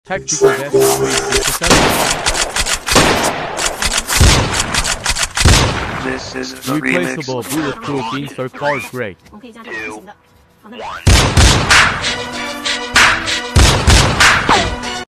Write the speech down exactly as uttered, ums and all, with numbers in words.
Tactical disassembly. This is the Replaceable remix. bulletproof insert card grade. Two, one.